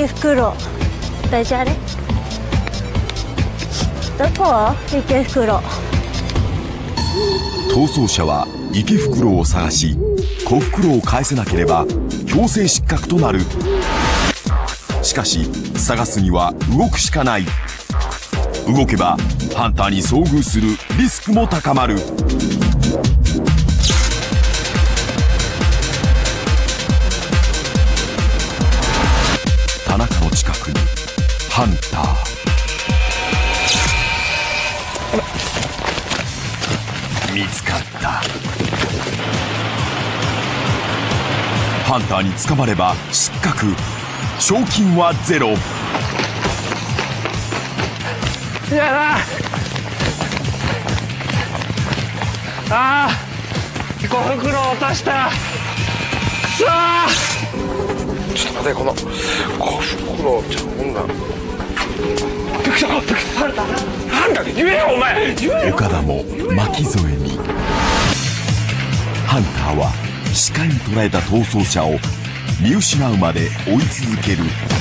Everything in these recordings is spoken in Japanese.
池袋。大丈夫？どこ？池袋。 逃走者は池袋を探し、小袋を返せなければ強制失格となる。しかし探すには動くしかない。動けばハンターに遭遇するリスクも高まる。田中の近くにハンター。見つかった。ハンターに捕まれば失格。賞金はゼロ。 やだ。ああ、小袋落とした。くそー。ちょっと待って、この小袋じゃほんなら。なんだ言えよお前。 岡田も巻き添えに。ハンターは視界に捉えた逃走者を見失うまで追い続ける。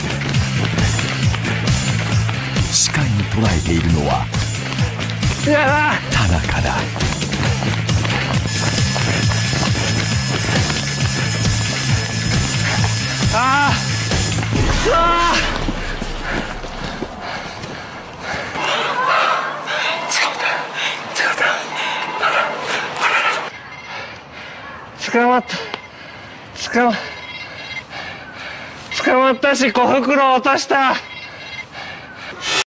視界に捉えているのは田中だ。 ああ、くそー。捕まった。捕まったし小袋落とした。